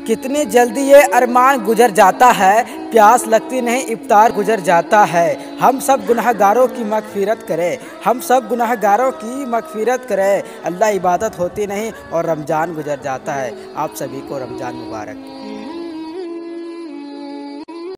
कितनी जल्दी ये अरमान गुजर जाता है, प्यास लगती नहीं इफ्तार गुजर जाता है। हम सब गुनहगारों की मगफिरत करे, हम सब गुनहगारों की मगफिरत करे। अल्लाह इबादत होती नहीं और रमज़ान गुजर जाता है। आप सभी को रमज़ान मुबारक।